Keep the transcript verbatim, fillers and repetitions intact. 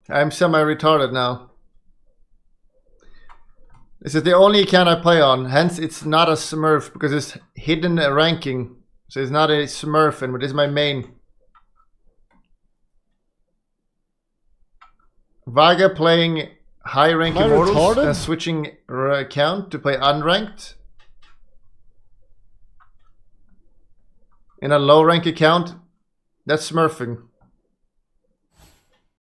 I'm semi-retarded now. This is the only account I play on, hence it's not a smurf because it's hidden ranking. So it's not a smurf, and this is my main. Vaga playing high rank immortals and switching account to play unranked. In a low rank account, that's smurfing.